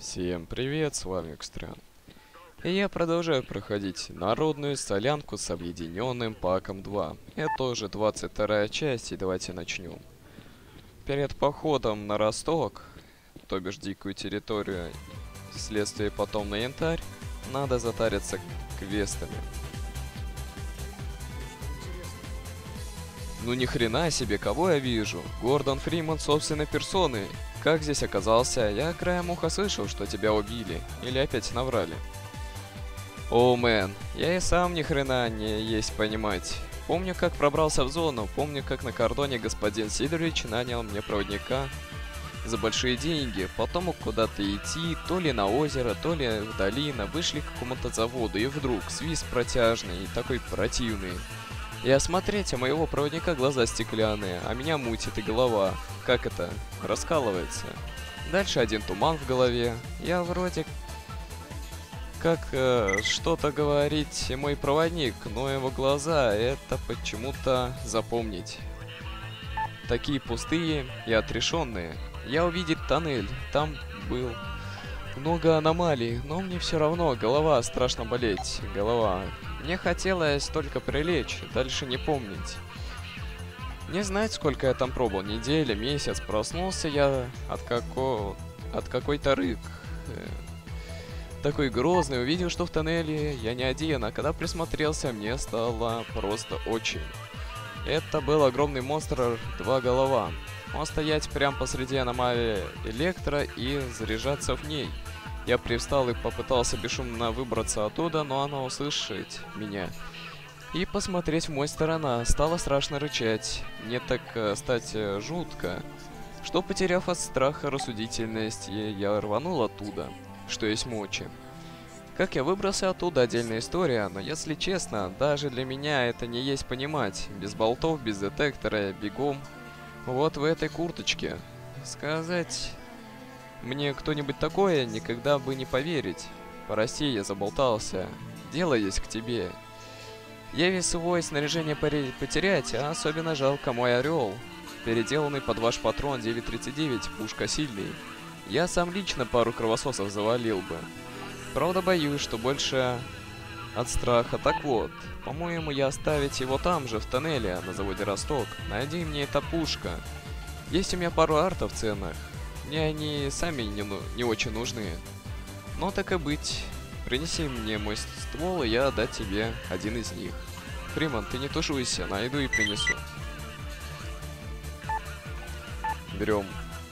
Всем привет, с вами Экстран. И я продолжаю проходить народную солянку с объединенным паком 2. Это уже 22-я часть, и давайте начнем. Перед походом на Росток, то бишь дикую территорию, вследствие потом на Янтарь, надо затариться квестами. Ну ни хрена себе, кого я вижу? Гордон Фриман собственной персоной. Как здесь оказался? Я краем уха слышал, что тебя убили. Или опять наврали. О, мэн, я и сам ни хрена не есть понимать. Помню, как пробрался в зону, помню, как на кордоне господин Сидорович нанял мне проводника за большие деньги. Потом куда-то идти, то ли на озеро, то ли в долину. Вышли к какому-то заводу, и вдруг свист протяжный, такой противный. И осмотреть, а моего проводника глаза стеклянные, а меня мутит и голова. Как это? Раскалывается. Дальше один туман в голове. Я вроде как что-то говорит мой проводник, но его глаза это почему-то запомнить. Такие пустые и отрешенные. Я увидел тоннель, там был много аномалий, но мне все равно, голова страшно болеть, голова. Мне хотелось только прилечь, дальше не помнить. Не знать, сколько я там пробовал, неделя, месяц, проснулся я от какой-то рык. Такой грозный, увидел, что в тоннеле я не один, а когда присмотрелся, мне стало просто очень. Это был огромный монстр, два голова. Он стоять прямо посреди аномалии электро и заряжаться в ней. Я привстал и попытался бесшумно выбраться оттуда, но она услышит меня и посмотреть в мою сторону. Стало страшно рычать. Мне так стать жутко, что, потеряв от страха рассудительность, я рванул оттуда, что есть мочи. Как я выбрался оттуда, отдельная история, но если честно, даже для меня это не есть понимать. Без болтов, без детектора, бегом. Вот в этой курточке. Сказать мне кто-нибудь такое, никогда бы не поверить. Прости, я заболтался. Дело есть к тебе. Я весь свой снаряжение потерять, а особенно жалко мой орел. Переделанный под ваш патрон 9.39, пушка сильный. Я сам лично пару кровососов завалил бы. Правда, боюсь, что больше от страха. Так вот, по-моему, я оставить его там же, в тоннеле, на заводе Росток. Найди мне эта пушка. Есть у меня пару артов ценных. Мне они сами не очень нужны. Но так и быть. Принеси мне мой ствол, и я отдам тебе один из них. Фриман, ты не тушуйся, найду и принесу. Берем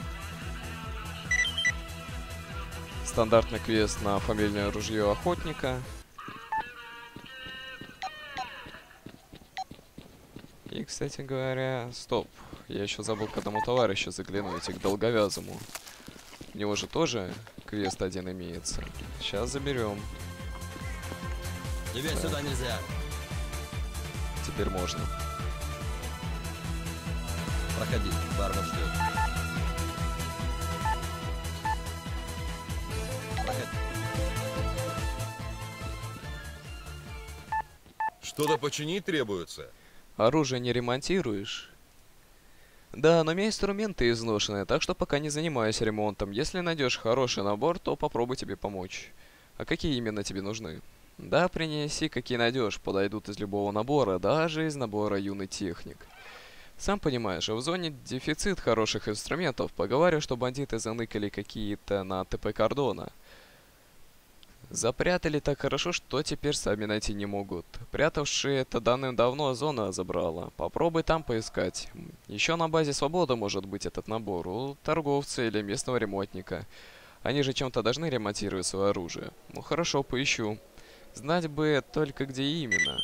стандартный квест на фамильное ружье охотника. И, кстати говоря, стоп. Я еще забыл к одному товарищу заглянуть, к долговязому. У него же тоже квест один имеется. Сейчас заберем. Тебе сюда нельзя. Теперь можно. Проходи, бармен ждет. Проходи. Что-то починить требуется? Оружие не ремонтируешь? Да, но у меня инструменты изношенные, так что пока не занимаюсь ремонтом. Если найдешь хороший набор, то попробуй тебе помочь. А какие именно тебе нужны? Да, принеси, какие найдешь, подойдут из любого набора, даже из набора юный техник. Сам понимаешь, в зоне дефицит хороших инструментов. Поговорю, что бандиты заныкали какие-то на ТП кордона. Запрятали так хорошо, что теперь сами найти не могут. Прятавшие это давным-давно зона забрала. Попробуй там поискать. Еще на базе Свобода может быть этот набор. У торговца или местного ремонтника. Они же чем-то должны ремонтировать свое оружие. Ну хорошо, поищу. Знать бы только где именно.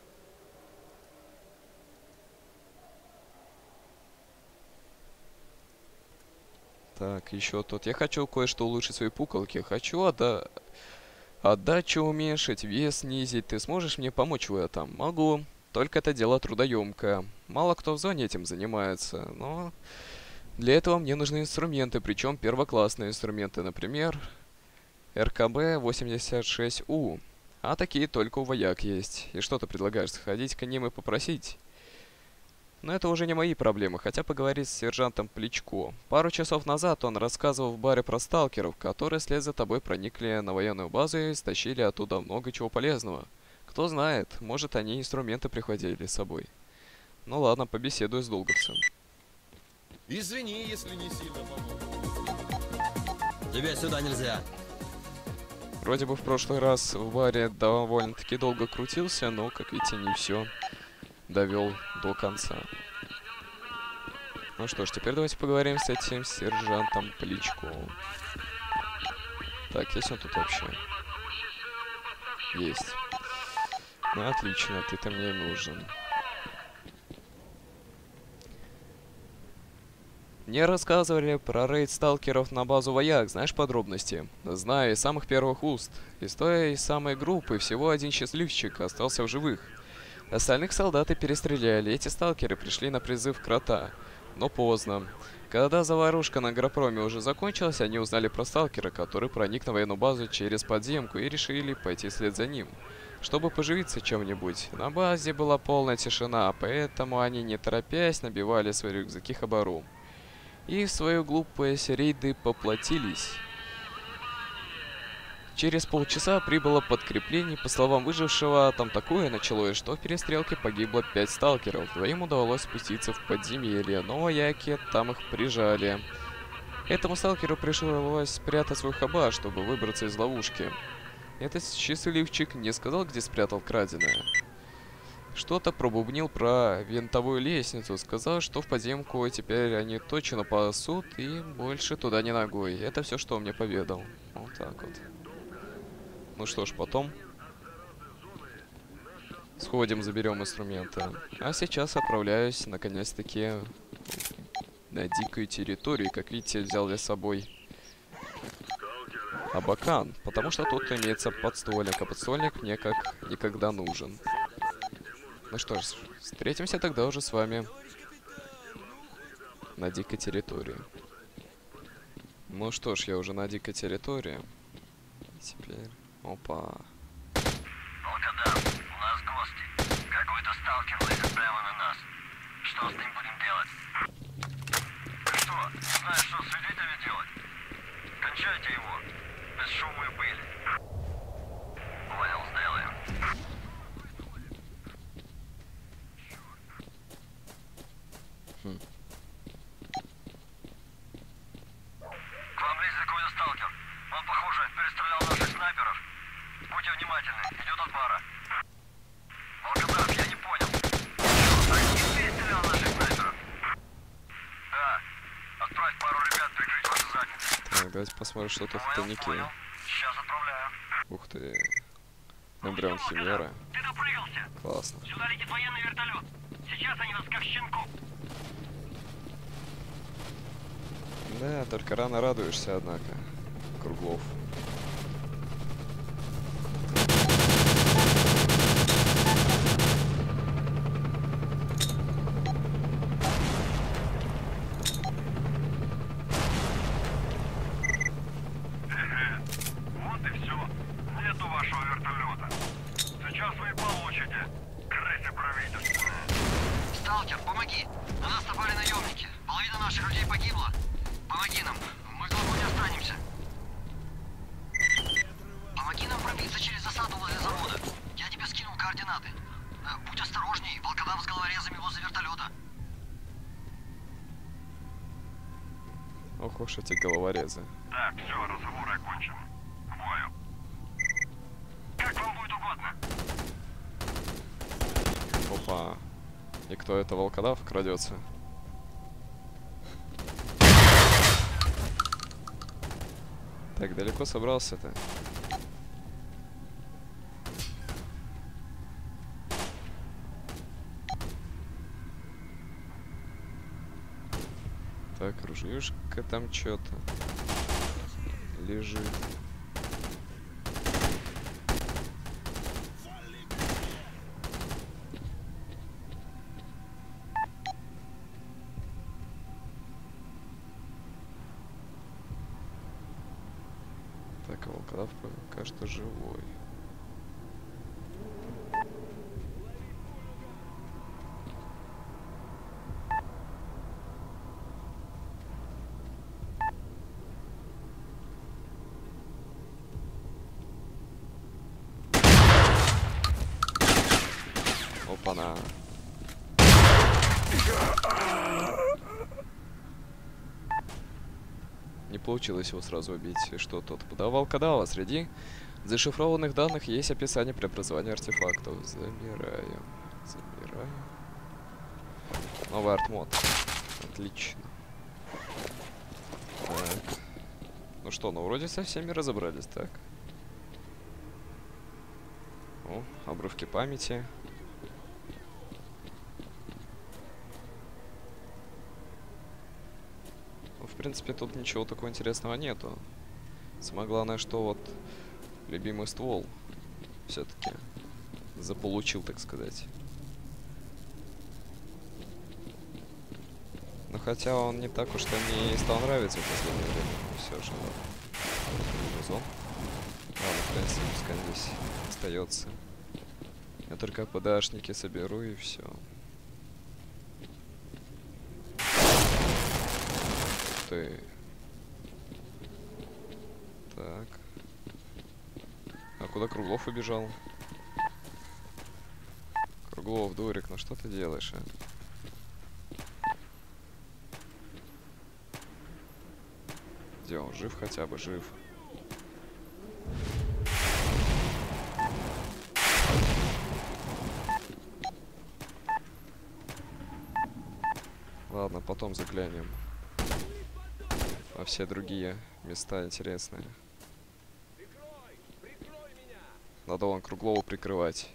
Так, еще тут. Я хочу кое-что улучшить свои пуколки. Хочу отдачу уменьшить, вес снизить. Ты сможешь мне помочь в этом? Могу. Только это дело трудоемкое. Мало кто в зоне этим занимается, но для этого мне нужны инструменты, причем первоклассные инструменты, например, РКБ-86У. А такие только у вояк есть. И что ты предлагаешь, сходить к ним и попросить? Но это уже не мои проблемы, хотя поговорить с сержантом Плечко. Пару часов назад он рассказывал в баре про сталкеров, которые вслед за тобой проникли на военную базу и стащили оттуда много чего полезного. Кто знает, может они инструменты прихватили с собой. Ну ладно, побеседую с долговцем. Извини, если не сильно помог. Тебе сюда нельзя. Вроде бы в прошлый раз в баре довольно-таки долго крутился, но, как видите, не все довел до конца. Ну что ж, теперь давайте поговорим с этим сержантом Плечковым. Так, есть он тут вообще? Есть. Ну отлично, ты-то мне нужен. Мне рассказывали про рейд сталкеров на базу вояк, знаешь подробности? Знаю из самых первых уст. Из той самой группы всего один счастливчик остался в живых. Остальных солдаты перестреляли, эти сталкеры пришли на призыв крота. Но поздно. Когда заварушка на Агропроме уже закончилась, они узнали про сталкера, который проник на военную базу через подземку и решили пойти вслед за ним, чтобы поживиться чем-нибудь. На базе была полная тишина, поэтому они, не торопясь, набивали свои рюкзаки хабару. И в свою глупость рейды поплатились. Через полчаса прибыло подкрепление. По словам выжившего, там такое началось, что в перестрелке погибло 5 сталкеров. Двоим удалось спуститься в подземелье, но вояки там их прижали. Этому сталкеру пришлось спрятать свой хабар, чтобы выбраться из ловушки. Этот счастливчик не сказал, где спрятал краденое. Что-то пробубнил про винтовую лестницу, сказал, что в подземку теперь они точно пасут и больше туда не ногой. Это все, что он мне поведал. Вот так вот. Ну что ж, потом сходим, заберем инструменты. А сейчас отправляюсь, наконец-таки, на дикую территорию. Как видите, взял я с собой Абакан, потому что тут имеется подствольник, а подствольник мне как никогда нужен. Ну что ж, встретимся тогда уже с вами на дикой территории. Ну что ж, я уже на дикой территории. Теперь... Опа. Волкодав, у нас гости. Какой-то сталкер лезет прямо на нас. Что с ним будем делать? Ты что, не знаешь, что с свидетелями делать? Кончайте его. Без шума и пыли. Понял, сделаем. К вам лезет какой-то сталкер. Он, похоже, перестрелял наших снайперов. Будьте внимательны, идет от бара. Волкодав, я не понял. Один перестрелял наших снайперов? Да. Отправь пару ребят прикрыть вашу задницу. Так, давайте посмотрим, что тут в тайнике. Понял. Сейчас отправляю. Ух ты. Эмбрион Химера. Ты допрыгался. Классно. Сюда летит военный вертолет. Сейчас они нас как щенку. Да, только рано радуешься, однако. Круглов. Вот и все. Нету вашего вертолета. Сейчас вы получите. Крысы правительственные. Сталкер, помоги. На нас напали наемники. Половина наших людей погибла. Помоги нам. Мы глубоко не останемся. Помоги нам пробиться через засаду возле завода. Я тебе скинул координаты. Будь осторожней. Волкодав с головорезами возле вертолета. Ох уж эти головорезы. Так, все, разговор окончен. К бою. Как вам будет угодно. Опа. И кто это, волкодав, крадется? Так, далеко собрался-то? Так, ружьюшка там что-то лежит. Так, а волкодав пока что живой. Опа-на. Не получилось его сразу убить. И что тот подавал кадава? Среди зашифрованных данных есть описание преобразования артефактов. Замираем. Замираем. Новый артмод. Отлично. Так. Ну что, ну вроде со всеми разобрались, так? О, обрывки памяти. Ну, в принципе, тут ничего такого интересного нету. Самое главное, что вот любимый ствол все-таки заполучил, так сказать. Но хотя он не так уж то мне и стал нравиться в последнее время. Все же, ладно. Ладно, в принципе, пускай здесь остается. Я только подашники соберу и все. Ты. Так. А куда Круглов убежал? Круглов, дурик, ну что ты делаешь, а? Где он? Жив хотя бы? Жив. Ладно, потом заглянем во все другие места интересные. Надо вон Круглова прикрывать.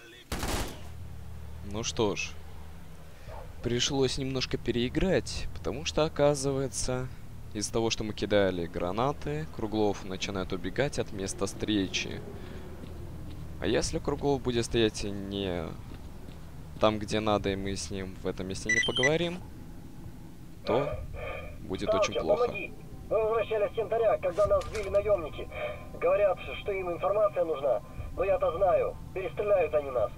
Ну что ж. Пришлось немножко переиграть, потому что, оказывается, из-за того, что мы кидали гранаты, Круглов начинает убегать от места встречи. А если Круглов будет стоять не там, где надо, и мы с ним в этом месте не поговорим, то будет очень плохо. Помоги. Мы возвращались с янтаря, когда нас сбили наемники. Говорят, что им информация нужна. Но я-то знаю. Перестреляют они нас.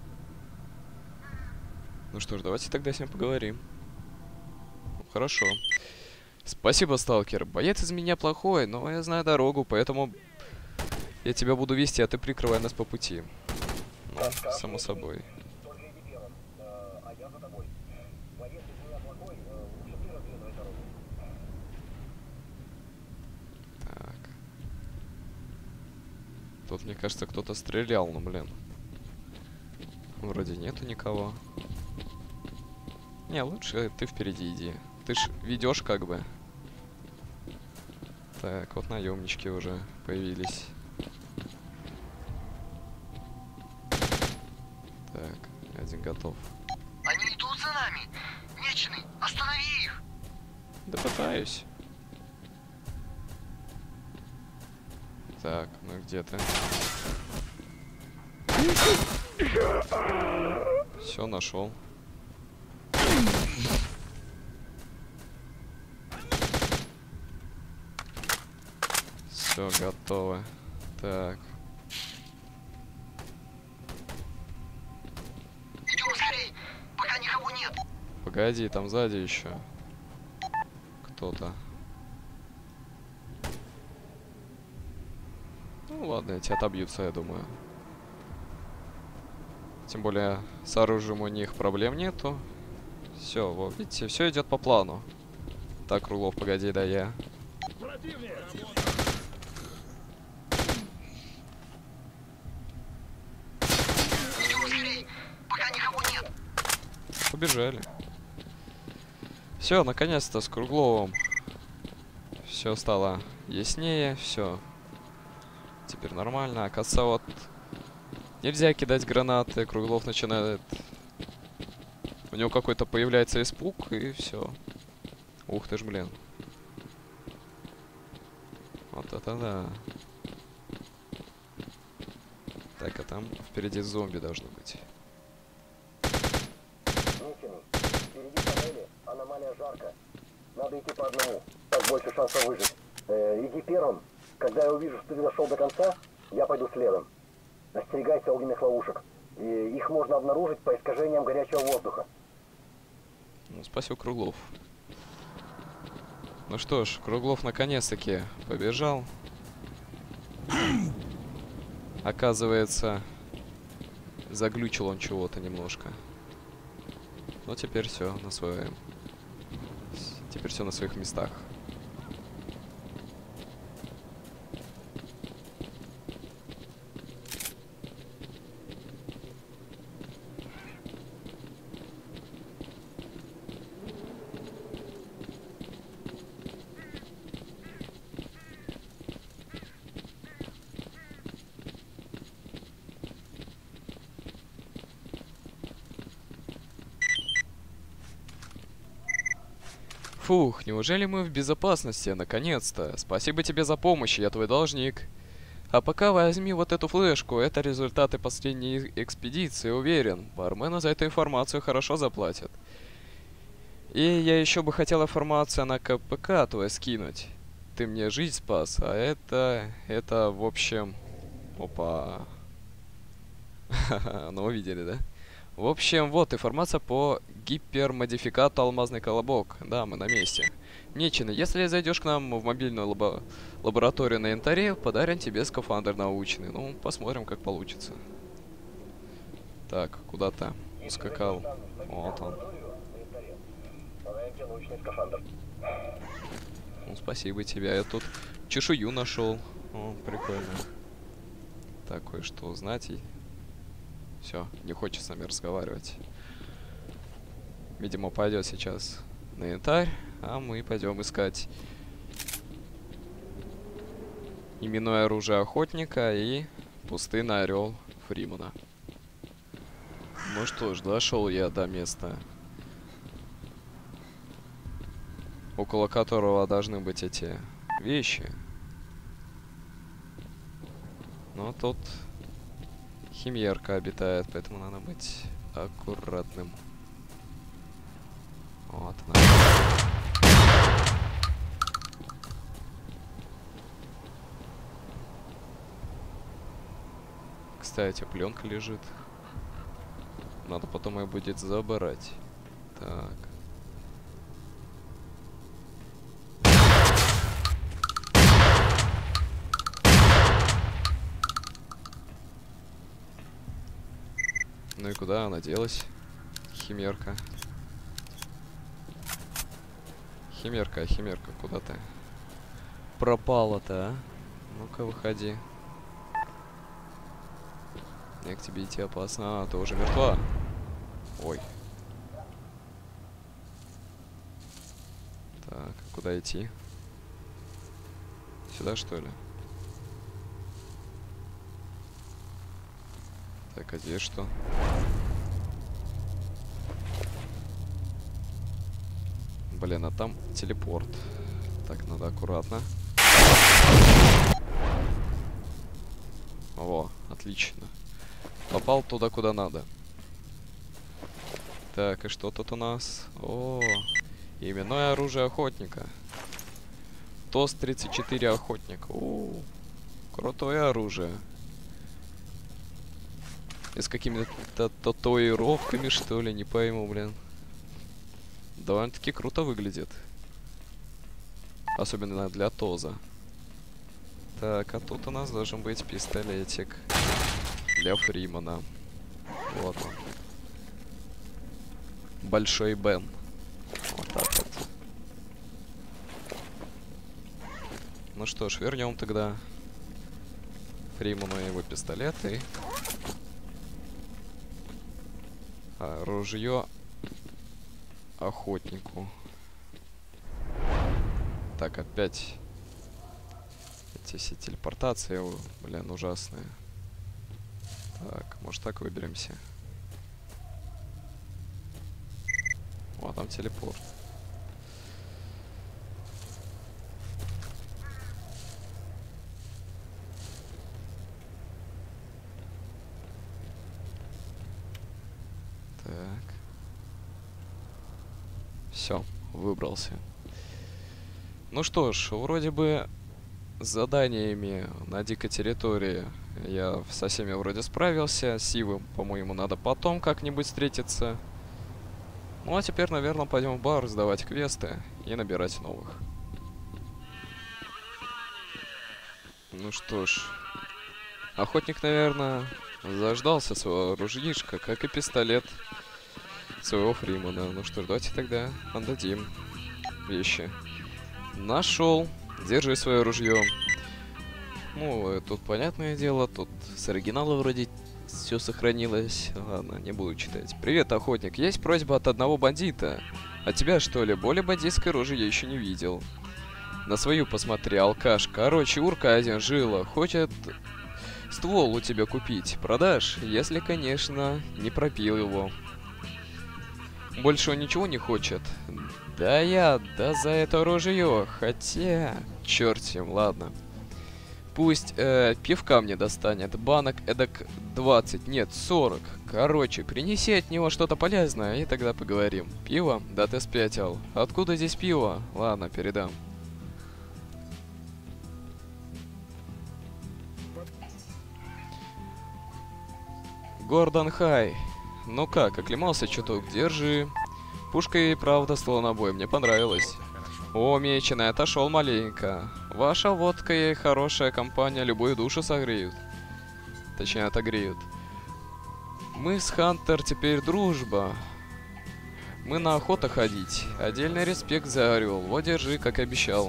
Ну что ж, давайте тогда с ним поговорим. Хорошо. Спасибо, сталкер. Боец из меня плохой, но я знаю дорогу, поэтому я тебя буду вести, а ты прикрывай нас по пути. Ну, само собой. Так. Тут, мне кажется, кто-то стрелял, ну, блин. Вроде нету никого. Не, лучше ты впереди иди. Ты ж ведешь как бы. Так, вот наемнички уже появились. Так, один готов. Они идут за нами. Вечный, останови их. Да пытаюсь. Так, ну где ты? Все, нашел. Все, готово. Так. Идем скорей, пока никого нет. Погоди, там сзади еще кто-то. Ну ладно, эти отобьются, я думаю. Тем более с оружием у них проблем нету. Все, вот видите, все идет по плану. Так, Круглов, погоди, да я. Побежали. Все, наконец-то с Кругловым все стало яснее, все. Теперь нормально. Оказывается, вот нельзя кидать гранаты. Круглов начинает... У него какой-то появляется испуг, и все. Ух ты ж, блин. Вот это да. Так, а там впереди зомби должны быть. Впереди тоннели, аномалия жарко. Надо идти по одному, так больше шансов выжить. Иди первым. Когда я увижу, что ты дошел до конца, я пойду следом. Остерегайся огненных ловушек. Их можно обнаружить по искажениям горячего воздуха. Ну, спасибо, Круглов. Ну что ж, Круглов наконец-таки побежал. Оказывается, заглючил он чего-то немножко. Но теперь все на своем. Теперь все на своих местах. Фух, неужели мы в безопасности? Наконец-то. Спасибо тебе за помощь, я твой должник. А пока возьми вот эту флешку, это результаты последней экспедиции, уверен. Бармену за эту информацию хорошо заплатят. И я еще бы хотел информацию на КПК твой скинуть. Ты мне жизнь спас, а это в общем... Опа. Ну, видели, да? В общем, вот информация по гипермодификату алмазный колобок. Да, мы на месте. Меченый, если зайдешь к нам в мобильную лабораторию на янтаре, подарим тебе скафандр научный. Ну, посмотрим, как получится. Так, куда-то ускакал. Вот он. Ну, спасибо тебе. Я тут чешую нашел. О, прикольно. Так, кое-что узнать и... Все, не хочет с нами разговаривать. Видимо, пойдет сейчас на янтарь, а мы пойдем искать именное оружие охотника и пустынный орел Фримана. Ну что ж, дошел я до места, около которого должны быть эти вещи. Но тут химерка обитает, поэтому надо быть аккуратным. Вот она. Кстати, пленка лежит. Надо потом ее будет забирать. Так. Ну и куда она делась? Химерка. Химерка, куда ты пропала-то, а? Ну-ка, выходи. Мне к тебе идти опасно. А, ты уже мертва. Ой. Так, куда идти? Сюда, что ли? Так, а здесь что? Блин, а там телепорт. Так, надо аккуратно. Во, отлично. Попал туда, куда надо. Так, и что тут у нас? О, именное оружие охотника. ТОС-34 охотник. О, крутое оружие. И с какими-то татуировками, что ли, не пойму, блин. Довольно-таки круто выглядит. Особенно для ТОЗа. Так, а тут у нас должен быть пистолетик для Фримана. Вот он. Большой Бен. Вот так вот. Ну что ж, вернем тогда Фриману его пистолет и ружье охотнику. Так, опять эти все телепортации, блин, ужасные. Так, может так выберемся. О, там телепорт. Так. Все, выбрался. Ну что ж, вроде бы с заданиями на дикой территории я со всеми вроде справился. С Ивом, по-моему, надо потом как-нибудь встретиться. Ну а теперь, наверное, пойдем в бар сдавать квесты и набирать новых. Ну что ж, охотник, наверное, заждался своего ружьишка, как и пистолет. своего Фримана. Ну что ж, давайте тогда отдадим вещи. Нашел. Держи свое ружье. Ну, тут понятное дело, тут с оригинала вроде все сохранилось. Ладно, не буду читать. Привет, охотник. Есть просьба от одного бандита. От тебя, что ли? Более бандитской рожи я еще не видел. На свою посмотри, алкаш. Короче, урка один жила. Хочет ствол у тебя купить. Продашь? Если, конечно, не пропил его. Больше он ничего не хочет. Да за это ружье. Хотя... Черт с ним, ладно. Пусть пивка мне достанет. Банок эдак 20, нет, 40. Короче, принеси от него что-то полезное, и тогда поговорим. Пиво? Да ты спятил. Откуда здесь пиво? Ладно, передам. Гордон Хай. Ну как, оклемался чуток? Держи. Пушка и правда слонобой, мне понравилось. О, меченый, отошел маленько. Ваша водка и хорошая компания любую душу согреют. Точнее, отогреют. Мы с Хантер теперь дружба. Мы на охоту ходить. Отдельный респект за орел. Вот, держи, как обещал.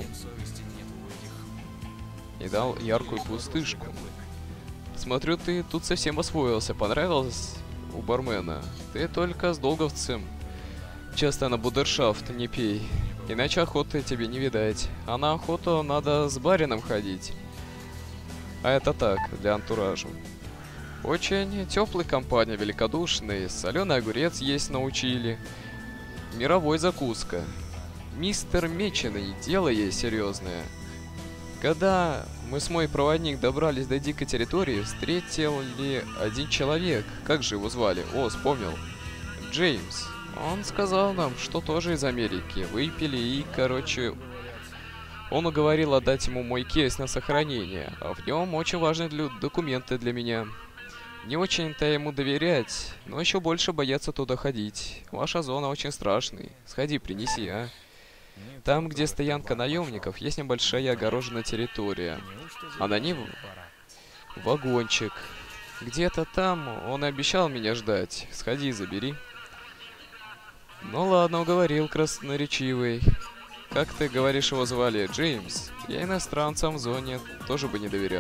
И дал яркую пустышку. Смотрю, ты тут совсем освоился. Понравилось у бармена? Ты только с долговцем часто на будершафт не пей. Иначе охоты тебе не видать. А на охоту надо с барином ходить. А это так, для антуража. Очень теплый компания, великодушный. Соленый огурец есть научили. Мировой закуска. Мистер Меченый, дело есть серьезное. Когда мы с мой проводник добрались до дикой территории, встретил ли один человек. Как же его звали? О, вспомнил. Джеймс. Он сказал нам, что тоже из Америки. Выпили и, короче, он уговорил отдать ему мой кейс на сохранение. А в нем очень важные документы для меня. Не очень-то ему доверять, но еще больше бояться туда ходить. Ваша зона очень страшная. Сходи, принеси, а. Там, где стоянка наемников, есть небольшая огороженная территория. А на ней вагончик. Где-то там он обещал меня ждать. Сходи, забери. Ну ладно, уговорил, красноречивый. Как ты говоришь, его звали? Джеймс? Я иностранцам в зоне тоже бы не доверял.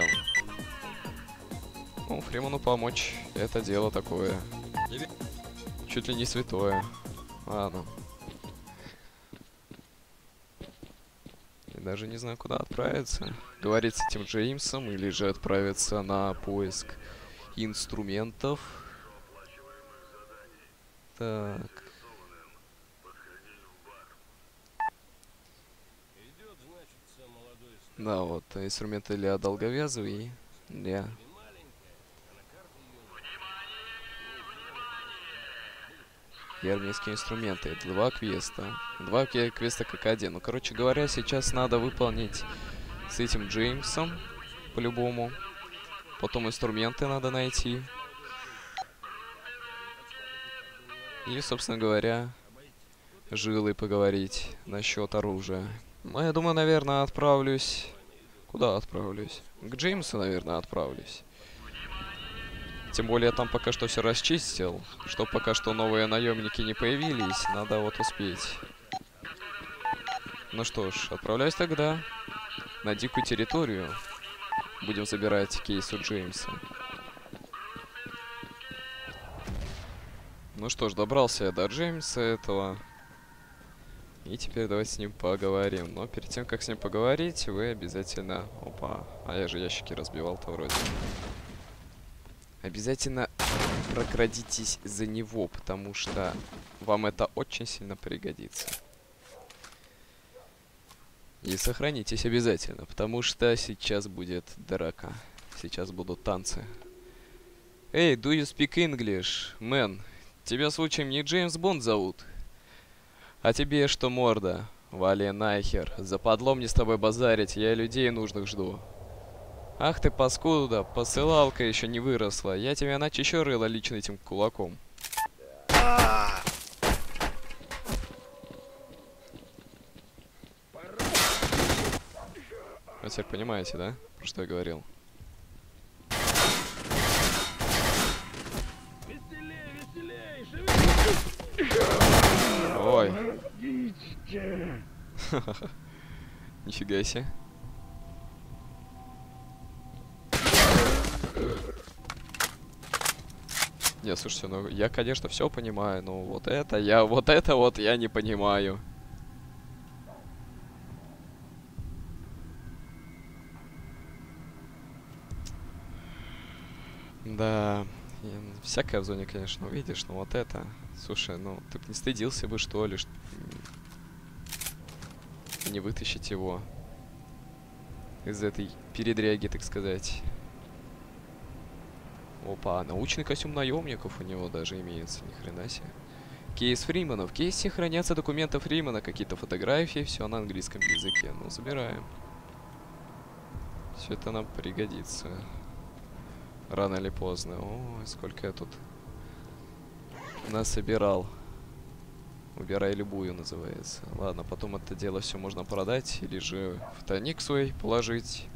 Ну, Фриману помочь, это дело такое. Чуть ли не святое. Ладно. Я даже не знаю, куда отправиться. Говорить с этим Джеймсом или же отправиться на поиск инструментов. Так. Да, вот, инструменты для долговязов и для... И армейские инструменты. 2 квеста. 2 квеста как один. Ну, короче говоря, сейчас надо выполнить с этим Джеймсом. По-любому. Потом инструменты надо найти. И, собственно говоря, жилой поговорить насчет оружия. Ну, я думаю, наверное, отправлюсь... Куда отправлюсь? К Джеймсу, наверное, отправлюсь. Тем более, я там пока что все расчистил. Что пока что новые наемники не появились, надо вот успеть. Ну что ж, отправляюсь тогда на дикую территорию. Будем забирать кейс у Джеймса. Ну что ж, добрался я до Джеймса этого. И теперь давайте с ним поговорим. Но перед тем, как с ним поговорить, вы обязательно... Опа, а я же ящики разбивал-то вроде. Обязательно прокрадитесь за него, потому что вам это очень сильно пригодится. И сохранитесь обязательно, потому что сейчас будет драка. Сейчас будут танцы. Эй, do you speak English, man? Тебя случаем не Джеймс Бонд зовут? А тебе что, морда? Вали нахер. Западло мне с тобой базарить, я людей нужных жду. Ах ты паскуда, посылалка еще не выросла. Я тебя иначе еще рыло лично этим кулаком. Вы теперь понимаете, да? Про что я говорил? Веселей, веселей, шевелись! Нифига себе. Не, слушайте, ну я, конечно, все понимаю, но вот это я не понимаю. Да, всякое в зоне, конечно, увидишь, но вот это... Слушай, ну ты б не стыдился бы, что ли, не вытащить его из этой передряги, так сказать. Опа, научный костюм наемников у него даже имеется, ни хрена себе. Кейс Фримана. В кейсе хранятся документы Фримана, какие-то фотографии, все на английском языке. Ну, забираем. Все это нам пригодится. Рано или поздно. Ой, сколько я тут насобирал. Убирай любую, называется. Ладно, потом это дело все можно продать или же в тайник свой положить.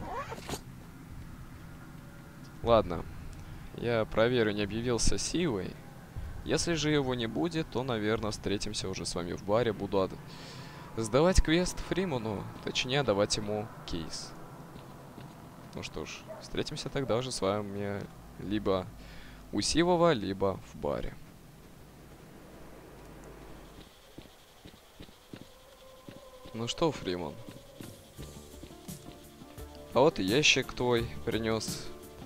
Ладно. Я проверю, не объявился Сивой. Если же его не будет, то, наверное, встретимся уже с вами в баре. Буду сдавать квест Фриману, точнее, давать ему кейс. Ну что ж, встретимся тогда уже с вами либо у Сивова, либо в баре. Ну что, Фриман? А вот и ящик твой принес.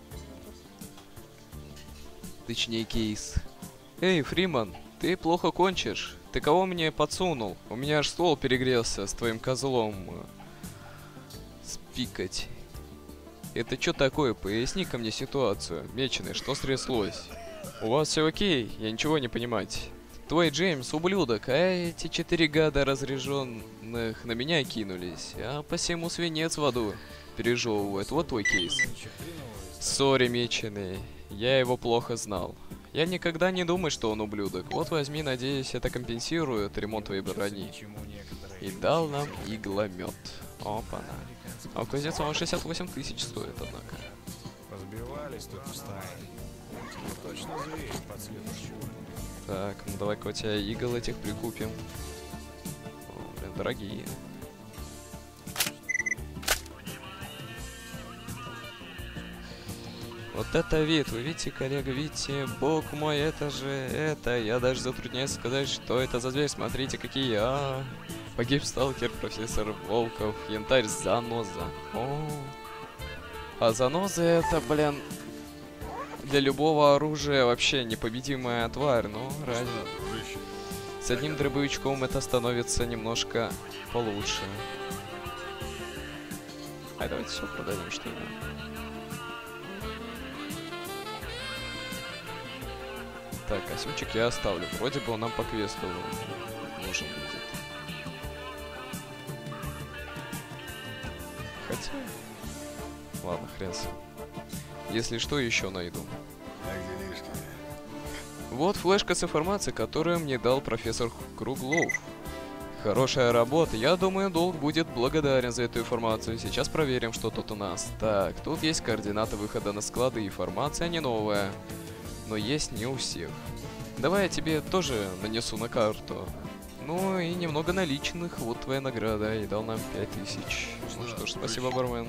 Точнее, кейс. Эй, Фриман, ты плохо кончишь. Ты кого мне подсунул? У меня аж стол перегрелся с твоим козлом. Спикать. Это что такое? Поясни-ка мне ситуацию. Меченый, что стряслось? У вас все окей? Я ничего не понимать. Твой Джеймс ублюдок, а эти 4 гада разряженных на меня кинулись. А посему свинец в аду пережевывает. Вот твой кейс. Сори, меченый. Я его плохо знал. Я никогда не думаю, что он ублюдок. Вот возьми, надеюсь, это компенсирует ремонт твоей брони. И дал нам игломет. Опа-на. А кузнец он 68 тысяч стоит, однако. Разбивались тут в стае. Точно зверь по цвету шкуры. Так, ну давай-ка у тебя игл этих прикупим. О, блин, дорогие. Вот это вид, вы видите, коллега, видите, бог мой, это же, это, я даже затрудняюсь сказать, что это за зверь, смотрите, какие, погиб сталкер, профессор Волков, янтарь заноза, а заноза это, блин, для любого оружия вообще непобедимая тварь, ну, ради. С одним дробовичком это становится немножко получше. Ай, давайте все продадим, что ли. Так, костюмчик я оставлю. Вроде бы он нам по квесту нужен будет. Хотя... Ладно, хрен с ним. Если что, еще найду. Вот флешка с информацией, которую мне дал профессор Круглов. Хорошая работа. Я думаю, долг будет благодарен за эту информацию. Сейчас проверим, что тут у нас. Так, тут есть координаты выхода на склады. Информация не новая. Но есть не у всех. Давай я тебе тоже нанесу на карту. Ну и немного наличных. Вот твоя награда. И дал нам 5000. Ну что ж, спасибо, бармен.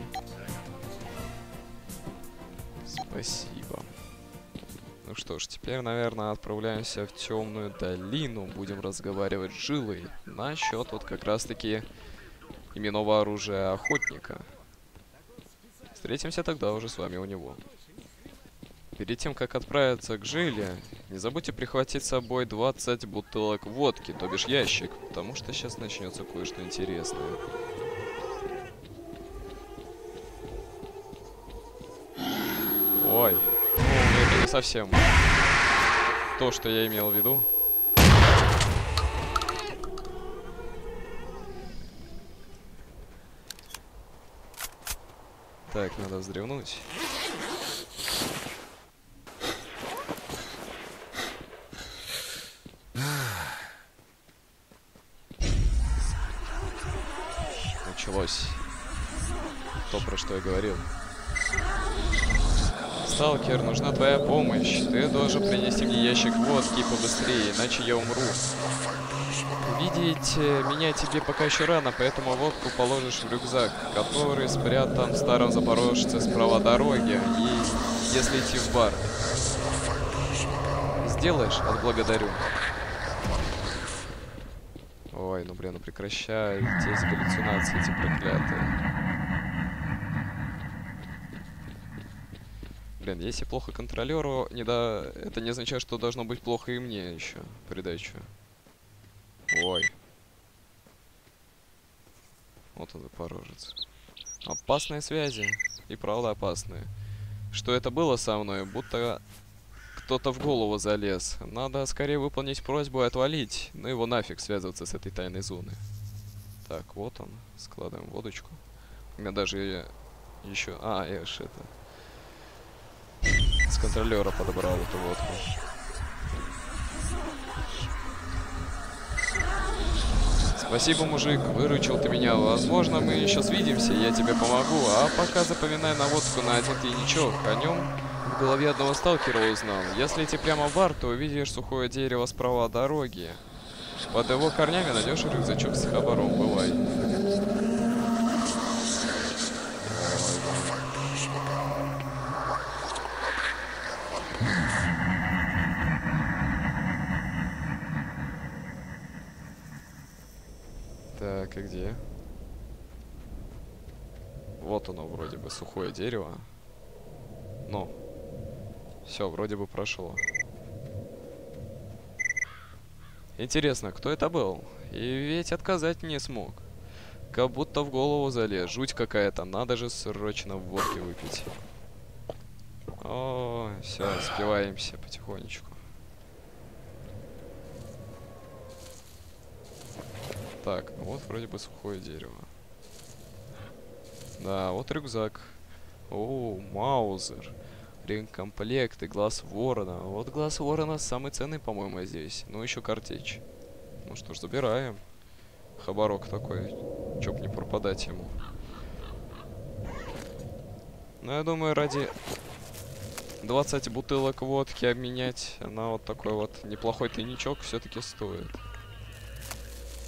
Спасибо. Ну что ж, теперь, наверное, отправляемся в темную долину. Будем разговаривать с Жилой насчет вот как раз-таки именного оружия охотника. Встретимся тогда уже с вами у него. Перед тем, как отправиться к Жиле, не забудьте прихватить с собой 20 бутылок водки, то бишь ящик, потому что сейчас начнется кое-что интересное. Ой, ну, это не совсем то, что я имел в виду. Так, надо вздревнуть. Началось то, про что я говорил. Сталкер, нужна твоя помощь. Ты должен принести мне ящик водки побыстрее, иначе я умру. Видеть меня тебе пока еще рано, поэтому водку положишь в рюкзак, который спрятан в старом запорожце справа дороги, и если идти в бар. Сделаешь? Отблагодарю. Ой, ну блин, ну прекращай эти галлюцинации, эти проклятые. Блин, если плохо контролеру, это не означает, что должно быть плохо и мне еще придачу. Ой. Вот он, запорожец. Опасные связи. И правда опасные. Что это было со мной? Будто кто-то в голову залез. Надо скорее выполнить просьбу и отвалить. Ну его нафиг связываться с этой тайной зоной. Так, вот он. Складываем водочку. У меня даже еще... А, я ж это... С контролера подобрал эту водку. Спасибо, мужик, выручил ты меня. Возможно, мы еще свидимся, я тебе помогу. А пока запоминай наводку на один тайничок. О нем в голове одного сталкера узнал. Если идти прямо в бар, то увидишь сухое дерево справа от дороги. Под его корнями найдешь рюкзачок с хабаром. Бывай. Так, и где? Вот оно вроде бы, сухое дерево. Ну, все, вроде бы прошло. Интересно, кто это был? И ведь отказать не смог. Как будто в голову залез. Жуть какая-то, надо же срочно водки выпить. О, все, спиваемся потихонечку. Так, ну вот вроде бы сухое дерево. Да, вот рюкзак. О, Маузер. Ремкомплект и глаз ворона. Вот глаз ворона самый ценный, по-моему, здесь. Ну, еще картечь. Ну что ж, забираем. Хабарок такой. Чё б не пропадать ему. Ну, я думаю, ради 20 бутылок водки обменять на вот такой вот неплохой тайничок все-таки стоит.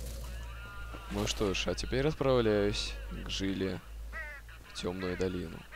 Ну что ж, а теперь отправляюсь к Жиле в темную долину.